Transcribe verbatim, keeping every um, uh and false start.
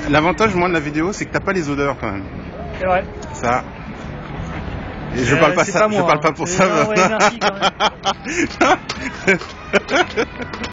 L'avantage, moi, de la vidéo, c'est que t'as pas les odeurs, quand même. C'est vrai. Ça. Et je Euh, parle pas c'est ça, pas moi, je parle hein. pas pour C'est- ça. non, ouais, merci, quand même.